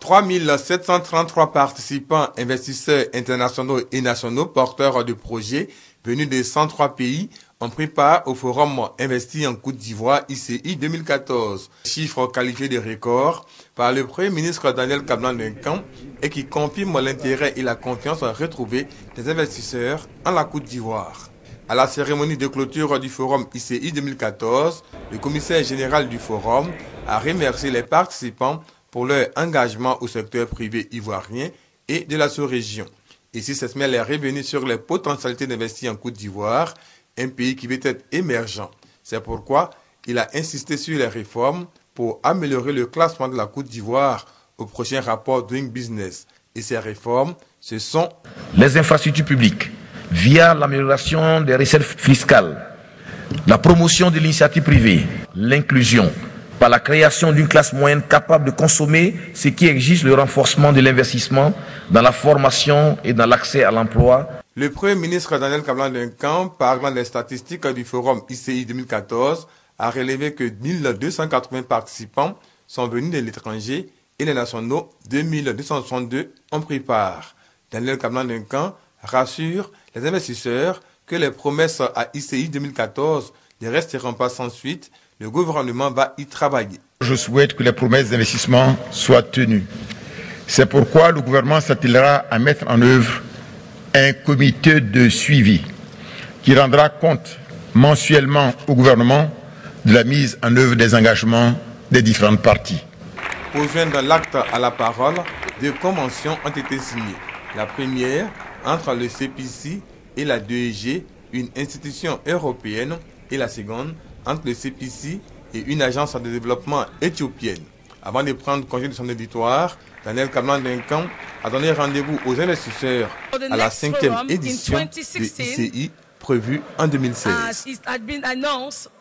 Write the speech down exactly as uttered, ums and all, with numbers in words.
trois mille sept cent trente-trois participants, investisseurs internationaux et nationaux, porteurs de projets venus de cent trois pays, ont pris part au forum Investi en Côte d'Ivoire I C I deux mille quatorze. Chiffre qualifié de record par le Premier ministre Daniel Kablan-Duncan et qui confirme l'intérêt et la confiance retrouvée des investisseurs en la Côte d'Ivoire. À la cérémonie de clôture du forum I C I deux mille quatorze, le commissaire général du forum a remercié les participants pour leur engagement au secteur privé ivoirien et de la sous-région. Ici s'exmêle les revenus sur les potentialités d'investir en Côte d'Ivoire, un pays qui veut être émergent. C'est pourquoi il a insisté sur les réformes pour améliorer le classement de la Côte d'Ivoire au prochain rapport Doing Business. Et ces réformes, ce sont les infrastructures publiques, via l'amélioration des recettes fiscales, la promotion de l'initiative privée, l'inclusion, par la création d'une classe moyenne capable de consommer, ce qui exige le renforcement de l'investissement dans la formation et dans l'accès à l'emploi. Le Premier ministre Daniel Kablan-Duncan, parlant des statistiques du forum I C I deux mille quatorze, a relevé que mille deux cent quatre-vingts participants sont venus de l'étranger et les nationaux deux mille deux cent soixante-deux ont pris part. Daniel Kablan-Duncan rassure les investisseurs que les promesses à I C I deux mille quatorze ne resteront pas sans suite. Le gouvernement va y travailler. Je souhaite que les promesses d'investissement soient tenues. C'est pourquoi le gouvernement s'attellera à mettre en œuvre un comité de suivi qui rendra compte mensuellement au gouvernement de la mise en œuvre des engagements des différentes parties. Pour joindre l'acte à la parole, deux conventions ont été signées. La première entre le C P C et la D E G, une institution européenne, et la seconde entre le C P C et une agence de développement éthiopienne. Avant de prendre congé de son auditoire, Daniel Kablan-Duncan a donné rendez-vous aux investisseurs à la cinquième édition de I C I prévue en deux mille seize.